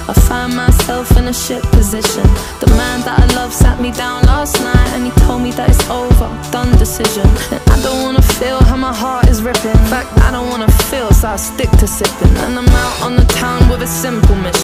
I find myself in a shit position. The man that I love sat me down last night and he told me that it's over, done decision. And I don't wanna feel how my heart is ripping. In fact, I don't wanna feel, so I stick to sipping. And I'm out on the town with a simple mission.